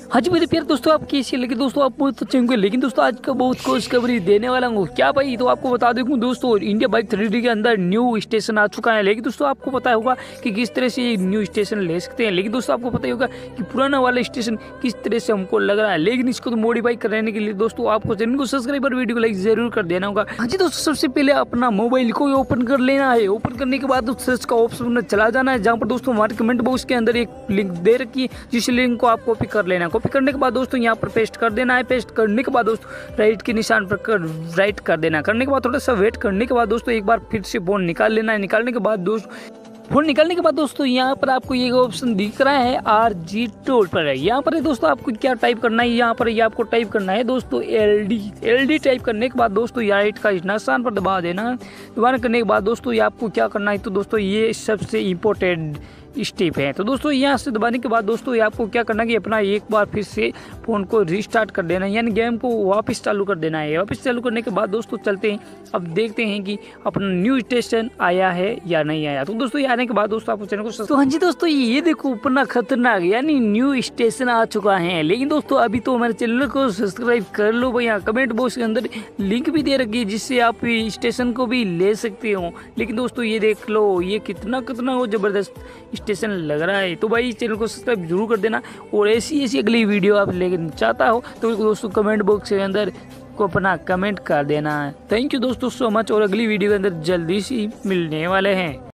हाँ जी मेरे प्यार दोस्तों, आप कैसे लगे दोस्तों, आप बहुत अच्छे होंगे। लेकिन दोस्तों आज का बहुत खुशखबरी देने वाला हूँ क्या भाई, तो आपको बता दूँ दोस्तों, इंडिया बाइक 3D के अंदर न्यू स्टेशन आ चुका है। लेकिन दोस्तों आपको पता होगा कि किस तरह से ये न्यू स्टेशन ले सकते हैं। लेकिन दोस्तों आपको पता ही होगा कि पुराना वाला स्टेशन किस तरह से हमको लग रहा है। लेकिन इसको तो मॉडिफाई करने के लिए दोस्तों आपको चैनल को सब्सक्राइब और वीडियो को लाइक जरूर कर देना होगा। हाँ जी दोस्तों, सबसे पहले अपना मोबाइल को ओपन कर लेना है। ओपन करने के बाद सर्च का ऑप्शन में चला जाना है, जहाँ पर दोस्तों हमारे कमेंट बॉक्स के अंदर एक लिंक दे रखी है, जिस लिंक को आप कॉपी कर लेना है। कॉपी करने के बाद दोस्तों यहाँ पर पेस्ट कर देना है। पेस्ट करने के बाद दोस्तों राइट के निशान पर राइट कर देना है। करने के बाद थोड़ा सा वेट करने के बाद दोस्तों एक बार फिर से फोन निकाल लेना है। निकालने के बाद दोस्तों यहाँ पर आपको ये ऑप्शन दिख रहा है RG टोल पर है। यहाँ पर दोस्तों आपको क्या टाइप करना है, यहाँ पर ये आपको टाइप करना है दोस्तों LD टाइप करने के बाद दोस्तों राइट का निशान पर दबा देना है। दबाने करने के बाद दोस्तों ये आपको क्या करना है, तो दोस्तों ये सबसे इम्पोर्टेंट स्टेप है। तो दोस्तों यहाँ से दबाने के बाद दोस्तों ये आपको क्या करना है कि अपना एक बार फिर से फ़ोन को रिस्टार्ट कर देना है, यानी गेम को वापस चालू कर देना है। वापस चालू करने के बाद दोस्तों चलते हैं, अब देखते हैं कि अपना न्यू स्टेशन आया है या नहीं आया। तो दोस्तों ये आने के बाद दोस्तों आपको चैनल को तो हाँ जी दोस्तों, ये देखो अपना खतरनाक यानी न्यू स्टेशन आ चुका है। लेकिन दोस्तों अभी तो हमारे चैनल को सब्सक्राइब कर लो भैया। कमेंट बॉक्स के अंदर लिंक भी दे रखी है, जिससे आप स्टेशन को भी ले सकते हो। लेकिन दोस्तों ये देख लो, ये कितना वो जबरदस्त स्टेशन लग रहा है। तो भाई चैनल को सब्सक्राइब जरूर कर देना, और ऐसी अगली वीडियो आप लेकर चाहता हो तो दोस्तों कमेंट बॉक्स के अंदर को अपना कमेंट कर देना। थैंक यू दोस्तों सो मच, और अगली वीडियो के अंदर जल्दी से मिलने वाले हैं।